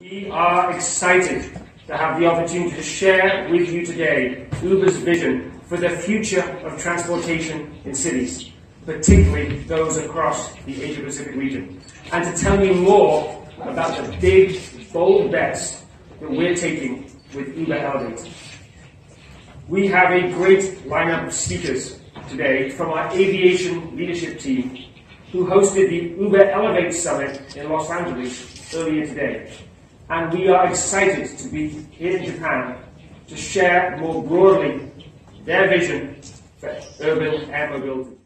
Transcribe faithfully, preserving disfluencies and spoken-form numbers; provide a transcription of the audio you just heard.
We are excited to have the opportunity to share with you today Uber's vision for the future of transportation in cities, particularly those across the Asia-Pacific region, and to tell you more about the big, bold bets that we're taking with Uber Elevate. We have a great lineup of speakers today from our aviation leadership team who hosted the Uber Elevate Summit in Los Angeles earlier today. And we are excited to be here in Japan to share more broadly their vision for urban air mobility.